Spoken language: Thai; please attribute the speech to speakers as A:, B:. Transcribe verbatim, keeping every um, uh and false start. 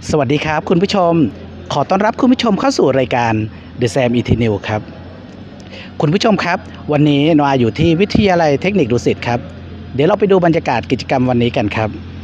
A: สวัสดีครับคุณผู้ชมขอต้อนรับคุณผู้ชมเข้าสู่รายการ SaM ครับคุณผู้ชมครับวันนี้นวาอยู่ที่วิทยาลัยเทคนิคดุสิตครับเดี๋ยวเราไปดูบรรยากาศกิจกรรมวันนี้กันครับ